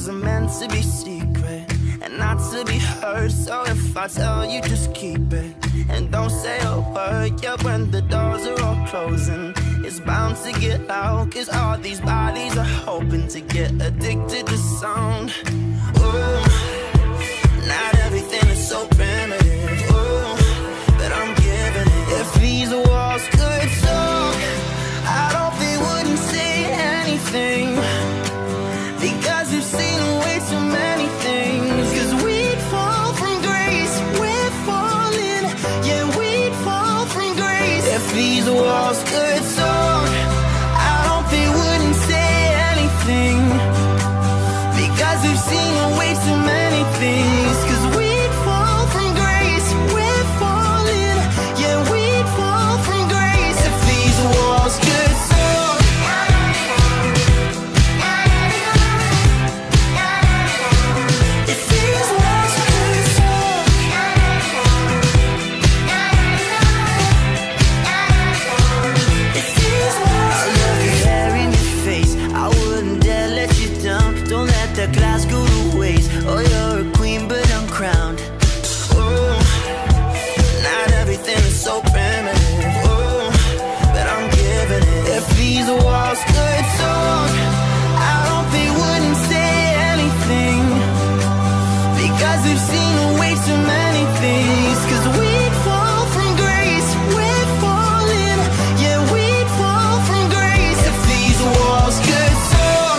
things are meant to be secret and not to be heard. So if I tell you, just keep it and don't say a word. Yeah, when the doors are all closing, it's bound to get loud, 'cause all these bodies are hoping to get addicted to sound. Ooh, not everything is so primitive. Ooh, but I'm giving it. If these walls could talk, I don't think wouldn't say anything, because we've seen way too many things. 'Cause we'd fall from grace, we're falling, yeah, we'd fall from grace. If these walls could talk, I don't think wouldn't say anything, because we've seen way too many things. 'Cause we'd fall from grace, we're falling, yeah, we'd fall from grace. If these walls could talk. If these walls could talk. If these walls. I love your hair in your face, I wouldn't dare let you down. Don't let that glass go to waste. Oh, you're a queen, but I'm crowned. Ooh, not everything is so primitive. Ooh, but I'm giving it. If these walls could talk, I don't think wouldn't say anything, because we've seen way too many things. 'Cause we'd fall from grace, we're falling, yeah, we'd fall from grace. If these walls could talk.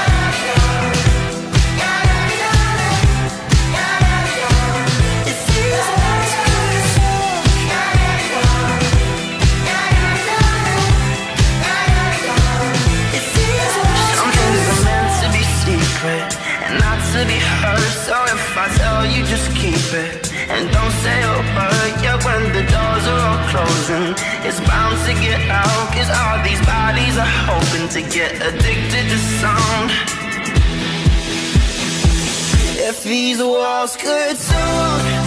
If these walls could talk. If these walls. Some things are meant to be secret and not to be heard. So if I tell you, just keep it and don't say a word. Yeah, when the doors are all closing, it's bound to get out, 'cause all these bodies are hoping to get addicted to sound. If these walls could talk.